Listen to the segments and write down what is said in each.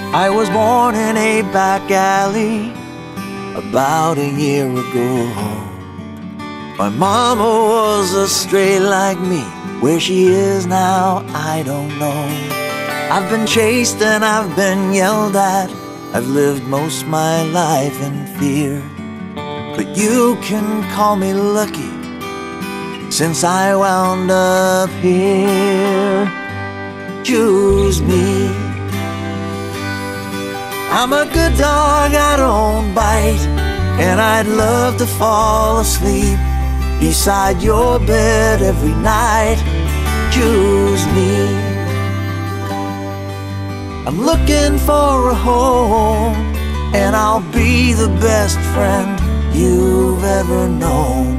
I was born in a back alley about a year ago. My mama was a stray like me. Where she is now, I don't know. I've been chased and I've been yelled at. I've lived most my life in fear. But you can call me lucky, since I wound up here. Choose me. I'm a good dog, I don't bite, and I'd love to fall asleep beside your bed every night. Choose me. I'm looking for a home, and I'll be the best friend you've ever known.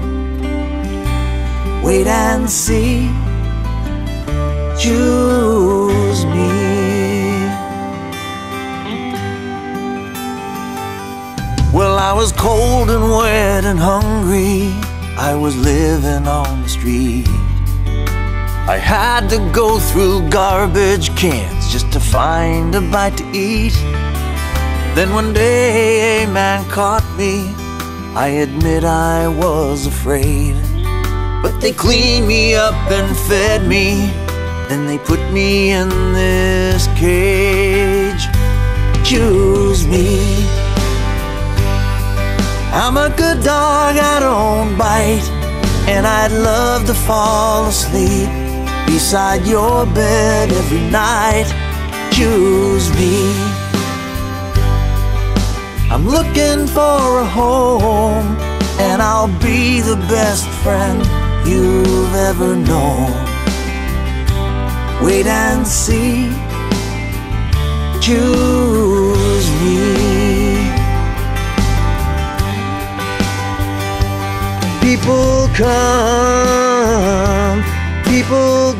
Wait and see. Choose me. Well, I was cold and wet and hungry. I was living on the street. I had to go through garbage cans just to find a bite to eat. Then one day a man caught me. I admit I was afraid, but they cleaned me up and fed me. Then they put me in this cage. Choose me. I'm a good dog, I don't bite, and I'd love to fall asleep beside your bed every night. Choose me. I'm looking for a home, and I'll be the best friend you've ever known. Wait and see. Choose me. People come, people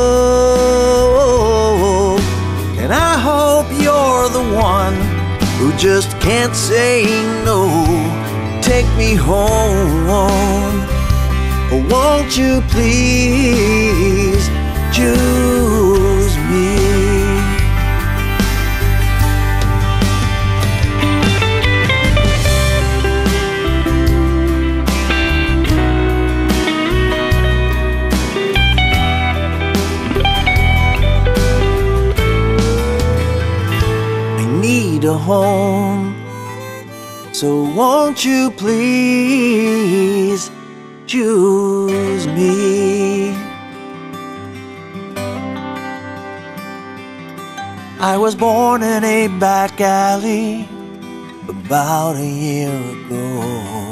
go, and I hope you're the one who just can't say no. Take me home, or won't you please choose me? A home, so won't you please choose me? I was born in a back alley about a year ago.